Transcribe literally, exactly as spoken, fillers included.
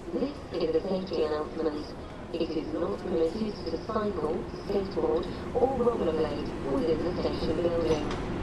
This is a safety announcement. It is not permitted to cycle, skateboard or rollerblade within the station building.